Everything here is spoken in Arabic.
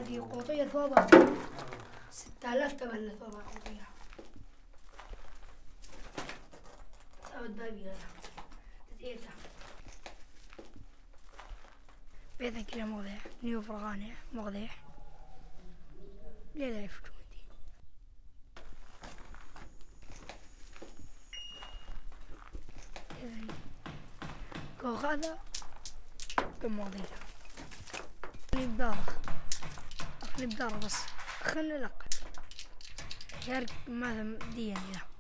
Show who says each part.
Speaker 1: هذه قوطية ثوبها 6000 تمن ثوبها قوطية. ثوب الدابي هذا تتيتا بيتنا كلها مغذية نيو فرغانية مغذية ليه لا يفتو دي كوخ هذا كم مغذية أخلي بدارة بس خلنا لقى شارك ماذا ديا له